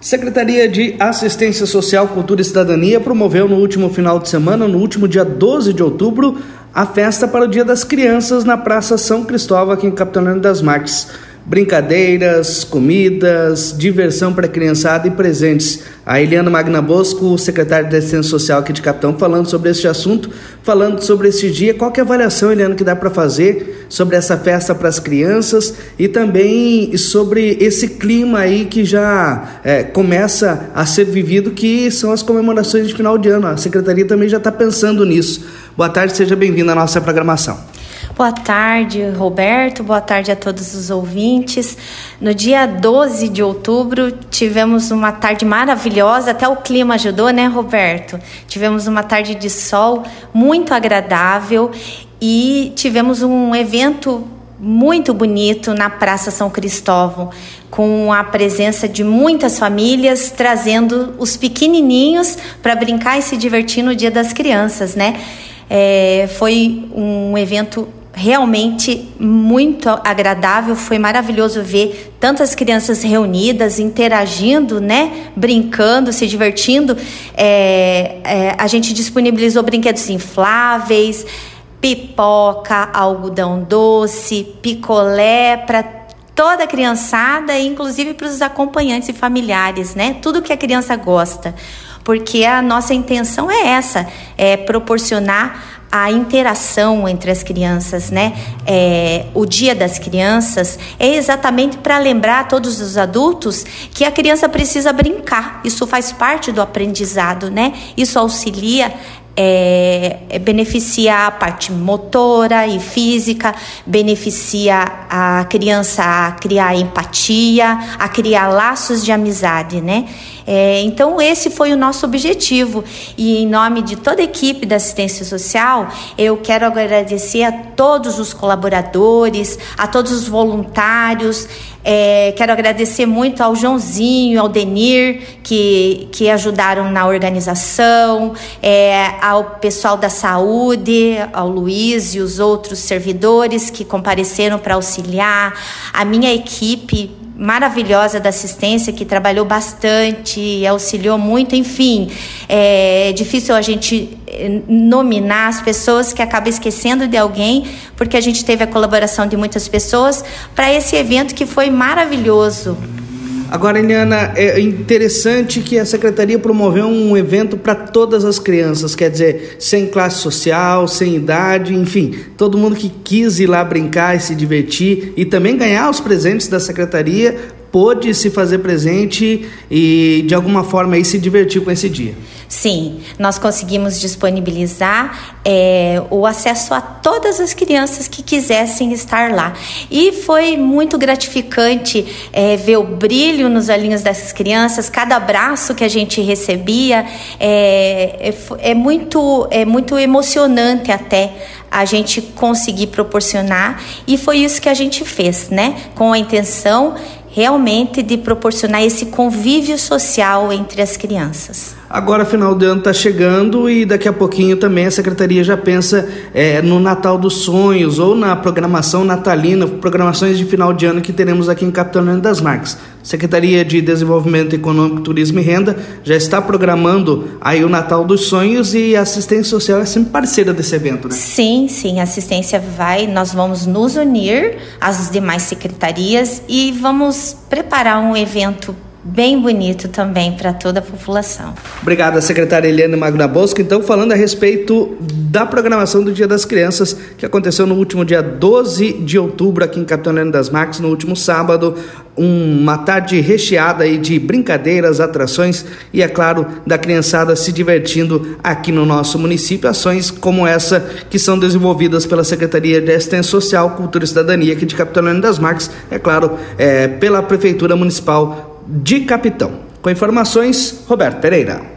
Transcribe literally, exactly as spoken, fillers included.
Secretaria de Assistência Social, Cultura e Cidadania promoveu no último final de semana, no último dia doze de outubro, a festa para o Dia das Crianças na Praça São Cristóvão, aqui em Capitão Leandro das Marques. Brincadeiras, comidas, diversão para a criançada e presentes. A Eliana Magna Bosco, secretária de Assistência Social aqui de Capitão, falando sobre este assunto, falando sobre esse dia. Qual que é a avaliação, Eliana, que dá para fazer sobre essa festa para as crianças e também sobre esse clima aí que já é, começa a ser vivido, que são as comemorações de final de ano. A Secretaria também já está pensando nisso. Boa tarde, seja bem-vindo à nossa programação. Boa tarde, Roberto. Boa tarde a todos os ouvintes. No dia doze de outubro, tivemos uma tarde maravilhosa. Até o clima ajudou, né, Roberto? Tivemos uma tarde de sol muito agradável e tivemos um evento muito bonito na Praça São Cristóvão, com a presença de muitas famílias, trazendo os pequenininhos para brincar e se divertir no Dia das Crianças, né? É, foi um evento realmente muito agradável, foi maravilhoso ver tantas crianças reunidas, interagindo, né, brincando, se divertindo. É, é, a gente disponibilizou brinquedos infláveis, pipoca, algodão doce, picolé para toda a criançada, inclusive para os acompanhantes e familiares, né? Tudo que a criança gosta, porque a nossa intenção é essa, é proporcionar a interação entre as crianças, né? É, o Dia das Crianças é exatamente para lembrar a todos os adultos que a criança precisa brincar. Isso faz parte do aprendizado, né? Isso auxilia, é, é, beneficia a parte motora e física, beneficia a criança a criar empatia, a criar laços de amizade, né? É, então esse foi o nosso objetivo e em nome de toda a equipe da assistência social eu quero agradecer a todos os colaboradores, a todos os voluntários. É, quero agradecer muito ao Joãozinho, ao Denir, que, que ajudaram na organização, é, ao pessoal da saúde, ao Luiz e os outros servidores que compareceram para auxiliar, a minha equipe maravilhosa da assistência, que trabalhou bastante, auxiliou muito, enfim, é difícil a gente nominar as pessoas, que acaba esquecendo de alguém, porque a gente teve a colaboração de muitas pessoas para esse evento que foi maravilhoso. Agora, Eliana, é interessante que a Secretaria promoveu um evento para todas as crianças, quer dizer, sem classe social, sem idade, enfim, todo mundo que quis ir lá brincar e se divertir e também ganhar os presentes da Secretaria pôde se fazer presente e, de alguma forma, aí, se divertir com esse dia. Sim, nós conseguimos disponibilizar é, o acesso a todas as crianças que quisessem estar lá. E foi muito gratificante é, ver o brilho nos olhinhos dessas crianças, cada abraço que a gente recebia. É, é, é, muito, é muito emocionante até a gente conseguir proporcionar, e foi isso que a gente fez, né? Com a intenção realmente de proporcionar esse convívio social entre as crianças. Agora, final de ano está chegando e daqui a pouquinho também a Secretaria já pensa é, no Natal dos Sonhos ou na programação natalina, programações de final de ano que teremos aqui em Capitão Leandro das Marques. Secretaria de Desenvolvimento Econômico, Turismo e Renda já está programando aí o Natal dos Sonhos e a assistência social é sempre parceira desse evento, né? Sim, sim, a assistência vai, nós vamos nos unir às demais secretarias e vamos preparar um evento bem bonito também para toda a população. Obrigado, secretária Eliana Magna Bosco. Então, falando a respeito da programação do Dia das Crianças, que aconteceu no último dia doze de outubro aqui em Capitão Leandro das Marques, no último sábado, uma tarde recheada aí de brincadeiras, atrações e, é claro, da criançada se divertindo aqui no nosso município. Ações como essa que são desenvolvidas pela Secretaria de Assistência Social, Cultura e Cidadania aqui de Capitão Leandro das Marques, é claro, é, pela Prefeitura Municipal de Capitão. Com informações, Roberto Pereira.